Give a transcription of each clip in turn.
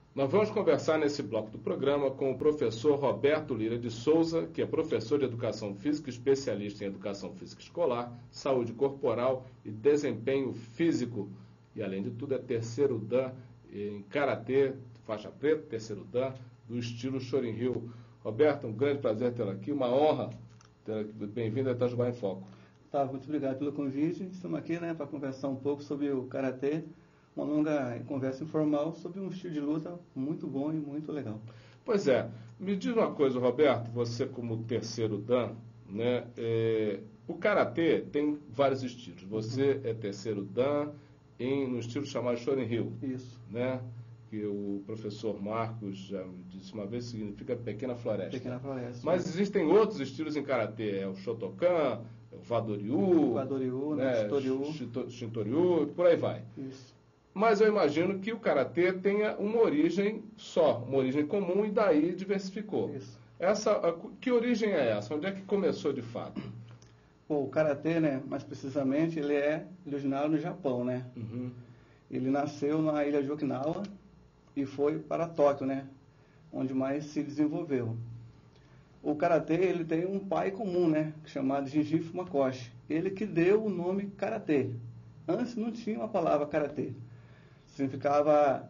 Nós vamos conversar nesse bloco do programa com o professor Roberto Lira de Souza, que é professor de Educação Física, especialista em Educação Física Escolar, Saúde Corporal e Desempenho Físico. E, além de tudo, é terceiro dan em Karatê, faixa preta, terceiro dan, do estilo Shorin-ryu. Roberto, um grande prazer tê-lo aqui, uma honra tê-lo aqui. Bem-vindo a Itajubá em Foco. Tá, muito obrigado pelo convite. Estamos aqui para conversar um pouco sobre o Karatê, uma longa conversa informal sobre um estilo de luta muito bom e muito legal. Pois é. Me diz uma coisa, Roberto, você como terceiro dan, né, o Karatê tem vários estilos. Você é terceiro dan no estilo chamado Shorin-ryu. Isso. Né? Que o professor Marcos já me disse uma vez, significa pequena floresta. Pequena floresta. Mas existem outros estilos em Karatê, é o Shotokan, é o Vado-ryu, né? Shinto-ryu, por aí vai. Isso. Mas eu imagino que o Karatê tenha uma origem só, uma origem comum, e daí diversificou. Isso. Que origem é essa? Onde é que começou de fato? Bom, o Karatê, né, mais precisamente, ele é originário no Japão, né? Uhum. Ele nasceu na ilha de Okinawa e foi para Tóquio, né, onde mais se desenvolveu. O Karatê, ele tem um pai comum, né, chamado Jinji Fumakoshi. Ele que deu o nome Karatê. Antes não tinha uma palavra Karatê. Significava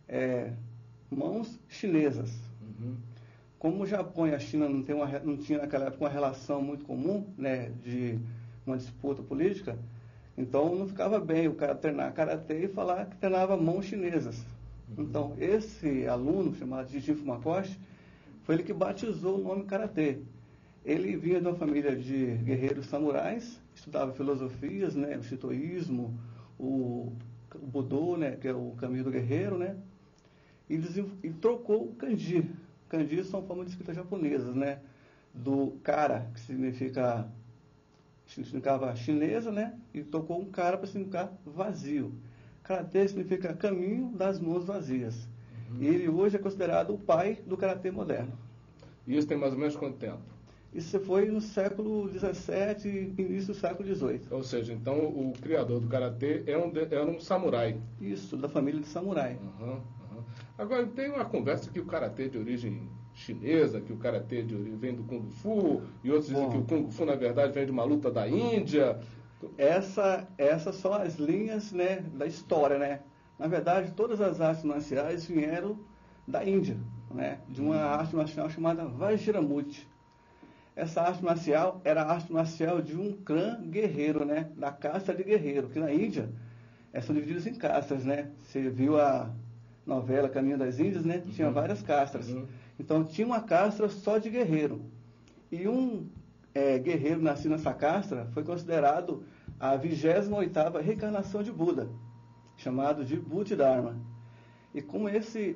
mãos chinesas. Uhum. Como o Japão e a China não tinha naquela época uma relação muito comum, né, de uma disputa política, então não ficava bem o cara treinar Karatê e falar que treinava mãos chinesas. Uhum. Então, esse aluno, chamado Jinji Fumakoshi, foi ele que batizou o nome Karatê. Ele vinha de uma família de guerreiros samurais, estudava filosofias, né, o shintoísmo, o Budô, né, que é o caminho do guerreiro, né, e trocou o kanji. Kanji são formas de escrita japonesas, né, do kara, que significava chinesa, né, e trocou um kara para significar vazio. Karatê significa caminho das mãos vazias. Uhum. E ele hoje é considerado o pai do Karatê moderno. E isso tem mais ou menos quanto tempo? Isso foi no século XVII e início do século XVIII. Ou seja, então o criador do Karatê era um samurai. Isso, da família de samurai. Uhum, uhum. Agora, tem uma conversa que o Karatê é de origem chinesa, que o Karatê vem do Kung Fu, e outros dizem que o Kung Fu, na verdade, vem de uma luta da Índia. Essas são as linhas, né, da história, né? Na verdade, todas as artes marciais vieram da Índia, né? De uma arte marcial chamada Vajramukti. Essa arte marcial era a arte marcial de um clã guerreiro, né? Da casta de guerreiro, que na Índia são divididos em castas, né? Você viu a novela Caminho das Índias, né? Tinha várias castas. Uhum. Então, tinha uma casta só de guerreiro. E um guerreiro nascido nessa casta foi considerado a 28ª reencarnação de Buda, chamado de Bodhidharma. E como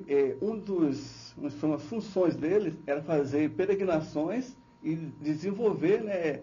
uma das funções dele era fazer peregrinações e desenvolver, né,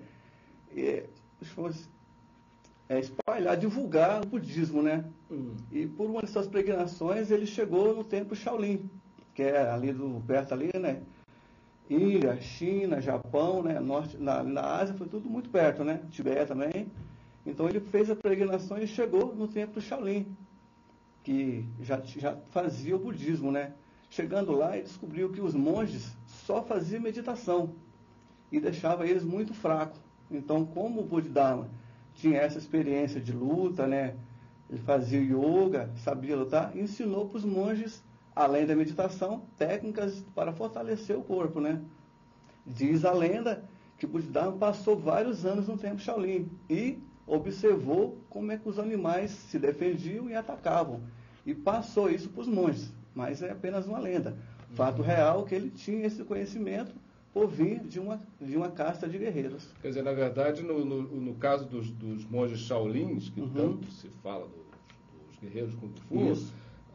espalhar, divulgar o budismo, né? E por uma de suas peregrinações ele chegou no templo Shaolin, que é ali perto ali, né? Índia, China, Japão, né? Na Ásia foi tudo muito perto, né? Tibete também. Então ele fez a peregrinação e chegou no templo Shaolin, que já fazia o budismo, né? Chegando lá, ele descobriu que os monges só faziam meditação e deixava eles muito fracos. Então, como o Bodhidharma tinha essa experiência de luta, né? Ele fazia yoga, sabia lutar, ensinou para os monges, além da meditação, técnicas para fortalecer o corpo, né? Diz a lenda que o Bodhidharma passou vários anos no templo Shaolin e observou como é que os animais se defendiam e atacavam. E passou isso para os monges, mas é apenas uma lenda. Fato real que ele tinha esse conhecimento por vir de uma casta de guerreiros. Quer dizer, na verdade, no caso dos monges Shaolins, que tanto se fala dos guerreiros Kung Fu,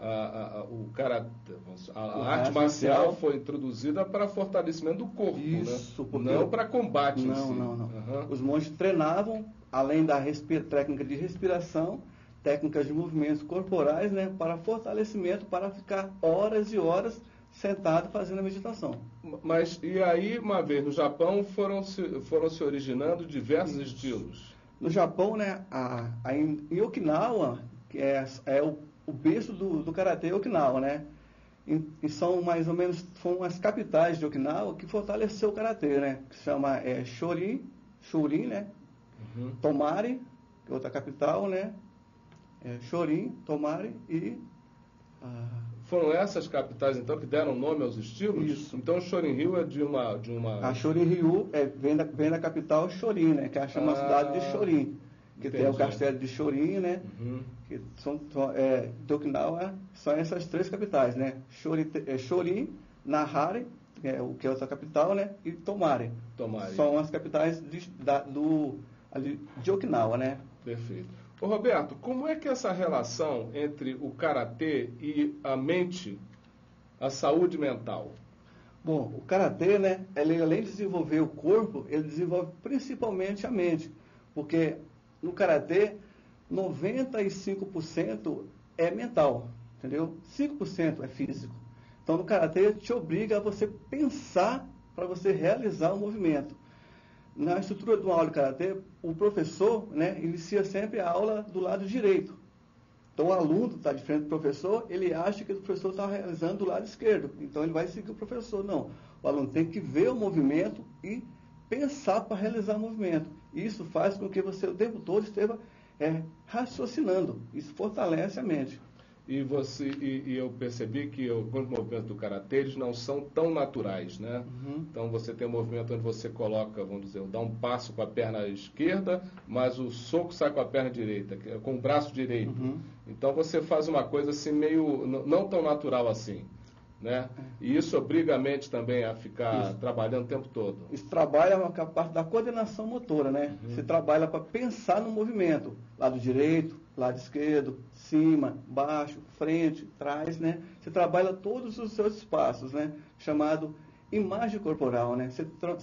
a arte marcial foi introduzida para fortalecimento do corpo, isso, né? Não para combate em si. Não. Os monges treinavam, além da técnica de respiração, técnicas de movimentos corporais, né, para fortalecimento, para ficar horas e horas sentado fazendo a meditação. Mas, e aí, uma vez no Japão, foram se originando diversos estilos? No Japão, né, em Okinawa, que é o berço do Karatê Okinawa, né? e são mais ou menos, foram as capitais de Okinawa que fortaleceu o karatê, né? Que se chama Shorin, né? Tomari, que é outra capital, né? Shorin, Tomari e... Foram essas capitais, então, que deram nome aos estilos? Isso. Então, o Shorin-ryu é de uma... A Shorin-ryu vem da capital Shorin, né? Que é a cidade de Shorin. Que entendi. tem o castelo de Shorin, né? Que de Okinawa, são essas três capitais, né? Shorin, Nahari, que é outra capital, né? E Tomari. São as capitais de Okinawa, né? Perfeito. Ô Roberto, como é que é essa relação entre o karatê e a mente, a saúde mental? Bom, o karatê, né? Ele, além de desenvolver o corpo, ele desenvolve principalmente a mente. Porque no karatê, 95% é mental, entendeu? 5% é físico. Então, no karatê, te obriga a você pensar para você realizar o movimento. Na estrutura de uma aula de karatê, o professor, né, inicia sempre a aula do lado direito. Então, o aluno está de frente do professor, ele acha que o professor está realizando do lado esquerdo. Então, ele vai seguir o professor. Não, o aluno tem que ver o movimento e pensar para realizar o movimento. Isso faz com que você o tempo todo esteja raciocinando. Isso fortalece a mente. E eu percebi que alguns movimentos do karatê, eles não são tão naturais, né? Então você tem um movimento onde você coloca, vamos dizer, dá um passo com a perna esquerda, mas o soco sai com a perna direita, com o braço direito. Então você faz uma coisa assim meio, não tão natural assim, né? E isso obriga a mente também a ficar trabalhando o tempo todo. Isso trabalha a parte da coordenação motora, né? Você trabalha para pensar no movimento, lado direito, lado esquerdo, cima, baixo, frente, trás, né? Você trabalha todos os seus espaços, né? Chamado imagem corporal, né?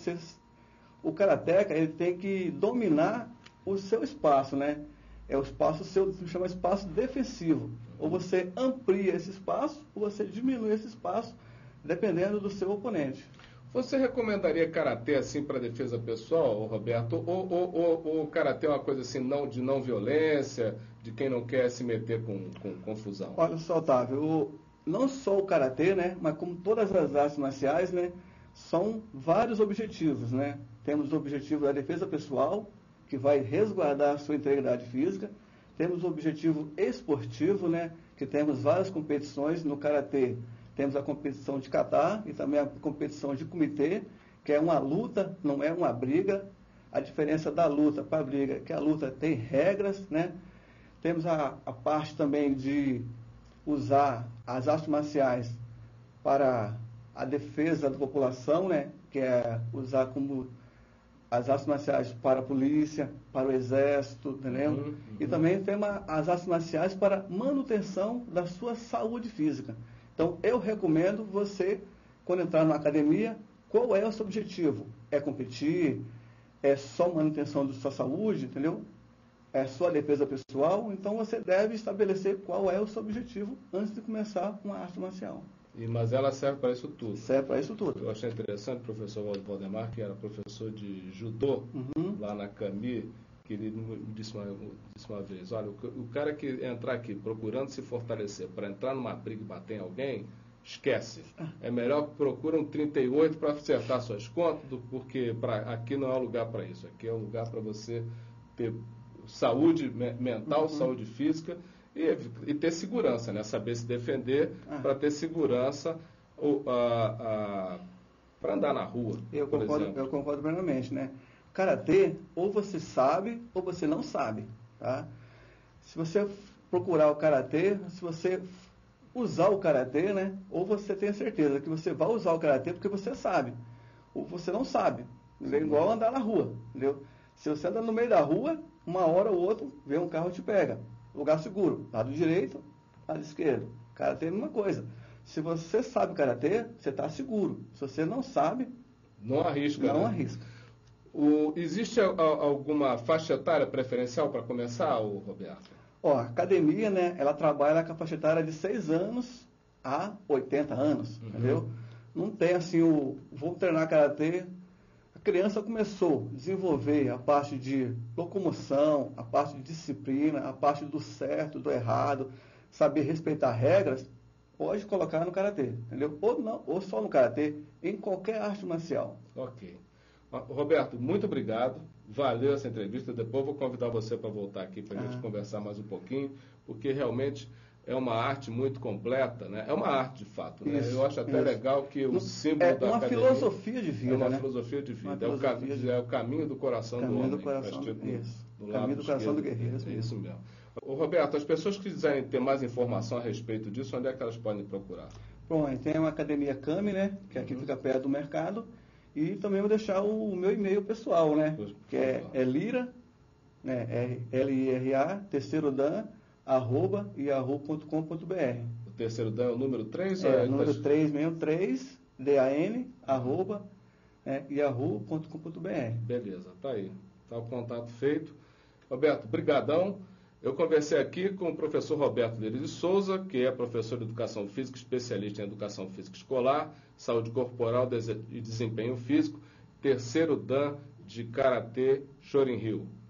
O karateca, ele tem que dominar o seu espaço, né? É o espaço seu, se chama espaço defensivo. Ou você amplia esse espaço, ou você diminui esse espaço, dependendo do seu oponente. Você recomendaria karatê assim para defesa pessoal, Roberto? Ou o karatê é uma coisa assim de não violência, de quem não quer se meter com confusão? Olha só, Otávio, não só o karatê, né, mas como todas as artes marciais, né, são vários objetivos, né? Temos o objetivo da defesa pessoal, que vai resguardar a sua integridade física. Temos o objetivo esportivo, né, que temos várias competições no karatê. Temos a competição de kata e também a competição de kumite, que é uma luta, não é uma briga. A diferença da luta para a briga é que a luta tem regras, né? Temos a parte também de usar as artes marciais para a defesa da população, né? Que é usar como as artes marciais para a polícia, para o exército, entendeu? E também temos as artes marciais para manutenção da sua saúde física. Então, eu recomendo você, quando entrar numa academia, qual é o seu objetivo? É competir? É só manutenção da sua saúde, entendeu? É só defesa pessoal? Então, você deve estabelecer qual é o seu objetivo antes de começar uma arte marcial. Mas ela serve para isso tudo? Serve para isso tudo. Eu achei interessante o professor Valdemar, que era professor de judô, lá na CAMI, que ele me disse uma vez, olha, o cara que entrar aqui procurando se fortalecer para entrar numa briga e bater em alguém, esquece. É melhor que procure um 38 para acertar suas contas, porque aqui não é o lugar para isso. Aqui é o lugar para você ter saúde mental, saúde física e ter segurança, né? Saber se defender para ter segurança para andar na rua, eu concordo plenamente, né? Karatê, ou você sabe, ou você não sabe, tá? Se você procurar o karatê, se você usar o karatê, né? Ou você tem certeza que você vai usar o karatê porque você sabe, ou você não sabe. É igual andar na rua, entendeu? Se você anda no meio da rua, uma hora ou outra, vem um carro e te pega. Lugar seguro, lado direito, lado esquerdo. Karatê é a mesma coisa. Se você sabe karatê, você está seguro. Se você não sabe, não arrisca. Não arrisca. Existe alguma faixa etária preferencial para começar, Roberto? A academia, né, ela trabalha com a faixa etária de 6 anos a 80 anos, entendeu? Não tem assim vou treinar karatê. A criança começou a desenvolver a parte de locomoção, a parte de disciplina, a parte do certo, do errado, saber respeitar regras. pode colocar no Karatê, entendeu? Ou não, ou só no Karatê, em qualquer arte marcial. Ok. Roberto, muito obrigado. Valeu essa entrevista. Depois vou convidar você para voltar aqui para a gente conversar mais um pouquinho, porque realmente é uma arte muito completa, né? É uma arte, de fato, né? Eu acho até legal que o símbolo da academia... É uma filosofia de vida, É uma né? filosofia de vida. É o caminho do coração do homem. Do coração, no caminho do coração do guerreiro. guerreiro. É isso mesmo. Ô, Roberto, as pessoas que quiserem ter mais informação a respeito disso, onde é que elas podem procurar? Bom, tem uma academia Kami, né? Que aqui fica perto do mercado. E também vou deixar o meu e-mail pessoal, né? Que é lira, né? LIRA, terceiro dan, @yahoo.com.br. O terceiro dan é o número 3? É, número 363, DAN, @yahoo.com.br. Beleza, tá aí. Tá o contato feito. Roberto, brigadão. Eu conversei aqui com o professor Roberto Lira de Souza, que é professor de Educação Física, especialista em Educação Física Escolar, Saúde Corporal e Desempenho Físico, terceiro dan de Karatê Shorin-ryu.